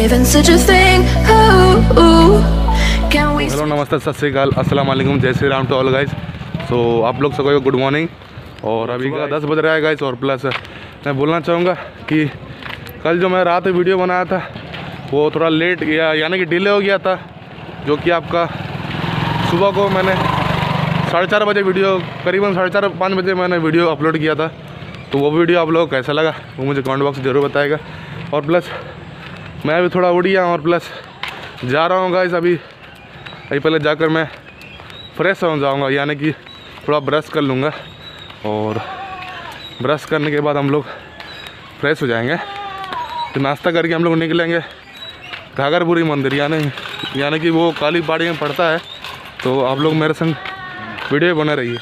even such a thing. Ooh, can we? Hello नमस्ते सत श्री अकाल अस्सलाम वालेकुम जय Shri Ram to all guys. So आप लोग सबको गुड मॉर्निंग। और अभी का 10 बज रहा है गाइस। और प्लस मैं बोलना चाहूँगा कि कल जो मैं रात में वीडियो बनाया था वो थोड़ा लेट यानी कि डिले हो गया था, जो कि आपका सुबह को मैंने 4:30 बजे वीडियो करीबन 4:30-5 बजे मैंने वीडियो अपलोड किया था। तो वो वीडियो आप लोगों को कैसा लगा वो मुझे कमेंट बॉक्स ज़रूर बताएगा। और प्लस मैं अभी थोड़ा उड़ गया और प्लस जा रहा हूँ गाइस। अभी पहले जाकर मैं फ्रेश हो जाऊँगा, यानी कि थोड़ा ब्रश कर लूँगा और ब्रश करने के बाद हम लोग फ्रेश हो जाएंगे। तो नाश्ता करके हम लोग निकलेंगे घाघरपुरी मंदिर, यानी कि वो काली पहाड़ी में पड़ता है। तो आप लोग मेरे संग वीडियो बने रहिए।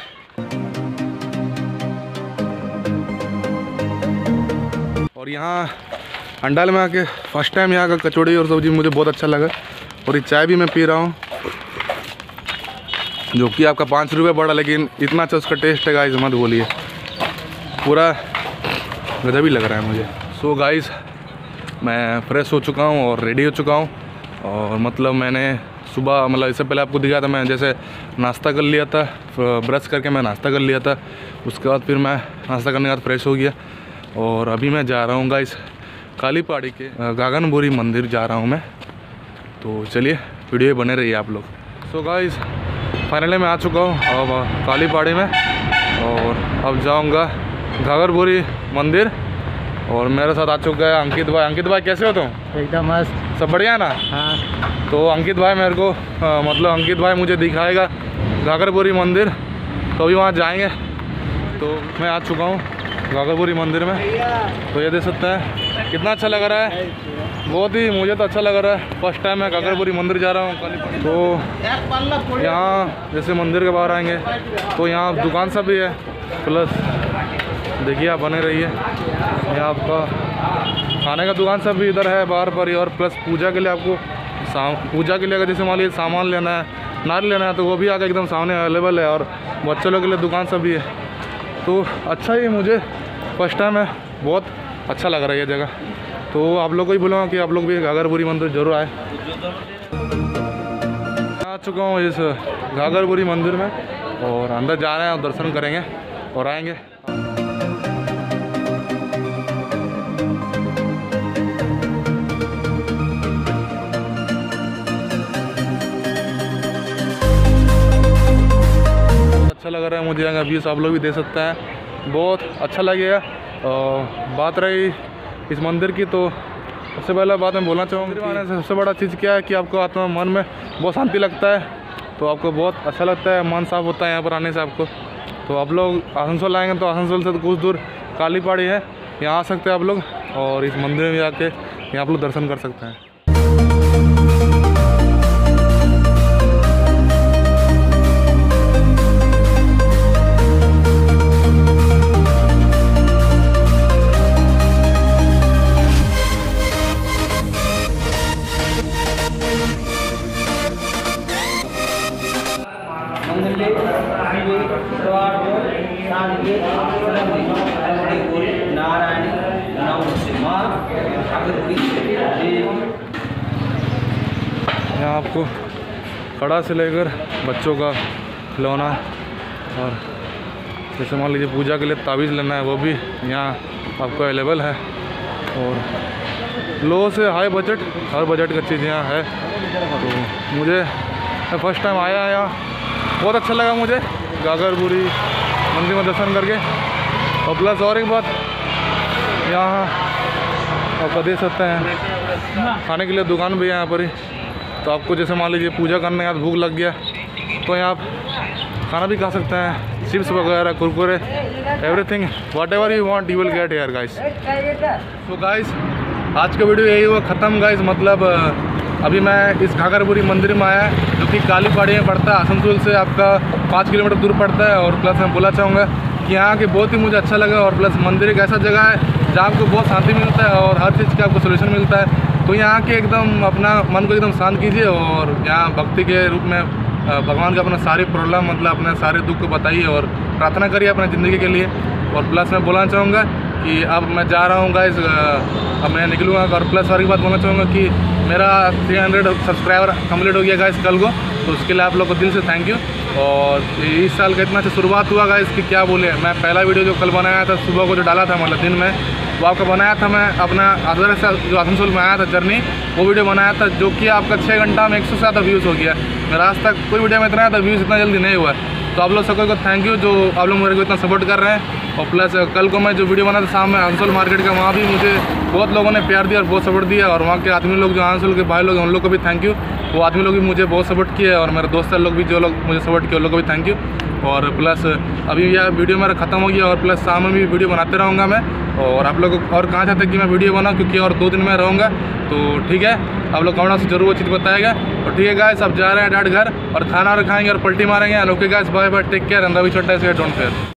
और यहाँ अंडाल में आके फर्स्ट टाइम यहाँ का कचौड़ी और सब्जी मुझे बहुत अच्छा लगा। और ये चाय भी मैं पी रहा हूँ, जो कि आपका 5 रुपये पड़ा, लेकिन इतना अच्छा उसका टेस्ट है गाइस, मत बोलिए, पूरा गजब ही लग रहा है मुझे। सो गाइस मैं फ्रेश हो चुका हूँ और रेडी हो चुका हूँ। और मतलब मैंने सुबह इससे पहले आपको दिखाया था, मैं जैसे नाश्ता कर लिया था, ब्रश करके मैं नाश्ता कर लिया था। उसके बाद फिर मैं नाश्ता करने के बाद फ्रेश हो गया। और अभी मैं जा रहा हूँ गाइस काली पहाड़ी के घाघरपुरी मंदिर जा रहा हूँ मैं। तो चलिए वीडियो बने रहिए आप लोग। सो गाइस फाइनली मैं आ चुका हूँ अब काली पहाड़ी में और अब जाऊँगा घाघरपुरी मंदिर। और मेरे साथ आ चुका है अंकित भाई। अंकित भाई कैसे हो तुम? एकदम मस्त, सब बढ़िया ना? हाँ। तो अंकित भाई मेरे को मतलब अंकित भाई मुझे दिखाएगा घाघरपुरी मंदिर, तो अभी वहाँ जाएंगे। तो मैं आ चुका हूँ घाघरपुरी मंदिर में। तो ये देख सकते हैं कितना अच्छा लग रहा है, बहुत ही मुझे तो अच्छा लग रहा है। फर्स्ट टाइम मैं घाघरपुरी मंदिर जा रहा हूँ। तो यहाँ जैसे मंदिर के बाहर आएंगे तो यहाँ दुकान सब भी है, प्लस देखिए आप बने रहिए। यहाँ आपका खाने का दुकान सब भी इधर है बाहर पर ही। और प्लस पूजा के लिए आपको पूजा के लिए अगर जैसे मान लीजिए सामान लेना है, नारियल लेना है, तो वो भी आके एकदम सामने अवेलेबल है। और बच्चों लोग के लिए दुकान सब भी है। तो अच्छा ही मुझे फर्स्ट टाइम है, बहुत अच्छा लग रहा है ये जगह। तो आप लोग को ही बोलूँगा कि आप लोग भी घाघरपुरी मंदिर जरूर आए। आ चुका हूँ इस घाघरपुरी मंदिर में और अंदर जा रहे हैं और दर्शन करेंगे और आएंगे। अच्छा लग रहा है मुझे यहाँ व्यूज़ आप लोग भी दे सकते हैं, बहुत अच्छा लगेगा। बात रही इस मंदिर की, तो सबसे पहले बात मैं बोलना चाहूँगा, सबसे बड़ा चीज़ क्या है कि आपको आत्मा मन में बहुत शांति लगता है। तो आपको बहुत अच्छा लगता है, मन साफ होता है यहाँ पर आने से आपको। तो आप लोग आसनसोल आएंगे तो आसनसोल से तो कुछ दूर काली पहाड़ी है, यहाँ आ सकते हैं आप लोग। और इस मंदिर में आके यहाँ आप लोग दर्शन कर सकते हैं। यहाँ आपको कड़ा से लेकर बच्चों का खिलौना और जैसे मान लीजिए पूजा के लिए ताबीज़ लेना है, वो भी यहाँ आपको अवेलेबल है। और लो से हाई बजट, हर बजट का चीज़ यहाँ है। तो मुझे फर्स्ट टाइम आया यहाँ, बहुत अच्छा लगा मुझे घाघरपुरी मंदिर में दर्शन करके। और प्लस और एक बात, यहाँ आप देख सकते हैं खाने के लिए दुकान भी है यहाँ पर ही। तो आपको जैसे मान लीजिए पूजा करने के बाद भूख लग गया तो यहाँ आप खाना भी खा सकते हैं, चिप्स वगैरह, Kurkure, everything whatever you want you will get here guys. तो गाइस आज का वीडियो यही हुआ ख़त्म गाइस। मतलब अभी मैं इस घाघरपुरी मंदिर में आया, जो कि काली पहाड़ी में पड़ता है, आसनसोल से आपका 5 किलोमीटर दूर पड़ता है। और प्लस मैं बोलना चाहूँगा कि यहाँ के बहुत ही मुझे अच्छा लगा। और प्लस मंदिर एक ऐसा जगह है जहाँ आपको बहुत शांति मिलता है और हर चीज़ का आपको सोल्यूशन मिलता है। तो यहाँ के एकदम अपना मन को एकदम शांत कीजिए और यहाँ भक्ति के रूप में भगवान का अपना सारी प्रॉब्लम, मतलब अपने सारे दुख को बताइए और प्रार्थना करिए अपने ज़िंदगी के लिए। और प्लस मैं बोलना चाहूँगा कि अब मैं जा रहा हूँ गाइस, अब मैं निकलूँगा। और प्लस और एक बात बोलना चाहूँगा कि मेरा 300 सब्सक्राइबर कंप्लीट हो गया गाइस कल को, तो उसके लिए आप लोग को दिल से थैंक यू। और इस साल का इतना अच्छा शुरुआत हुआ गाइस कि क्या बोले। मैं पहला वीडियो जो कल बनाया था सुबह को जो डाला था, मतलब दिन में, वो आपका बनाया था मैं अपना आदर से जो आसनसोल में आया था जर्नी, वो वीडियो बनाया था, जो कि आपका 6 घंटा में 100 से ज़्यादा व्यूज़ हो गया। मेरा आज तक कोई वीडियो में इतना ज़्यादा व्यूज़ इतना जल्दी नहीं हुआ है। तो आप लोग सबको थैंक यू जो आप लोग मेरे को इतना सपोर्ट कर रहे हैं। और प्लस कल को मैं जो वीडियो बना था शाम में आसनसोल मार्केट का, वहाँ भी मुझे बहुत लोगों ने प्यार दिया और बहुत सपोर्ट दिया। और वहाँ के आदमी लोग जो आसनसोल के भाई लोग हैं उन लोग को भी थैंक यू। वो आदमी लोग भी मुझे बहुत सपोर्ट किए और मेरे दोस्त लोग भी जो लोग मुझे सपोर्ट किए उन लोग को भी थैंक यू। और प्लस अभी यह वीडियो मेरा ख़त्म हो गया और प्लस शाम में भी वीडियो बनाते रहूँगा मैं। और आप लोग और कहाँ चाहते हैं कि मैं वीडियो बनाऊँ, क्योंकि और 2 दिन में रहूँगा, तो ठीक है आप लोग कमेंट से जरूर वो चीज़ बताएगा। और ठीक है गाइस, अब जा रहे हैं डैड घर और खाना और खाएंगे और पलटी मारेंगे। Okay guys, bye bye, take care and Ravi छोटा से डोंट केयर।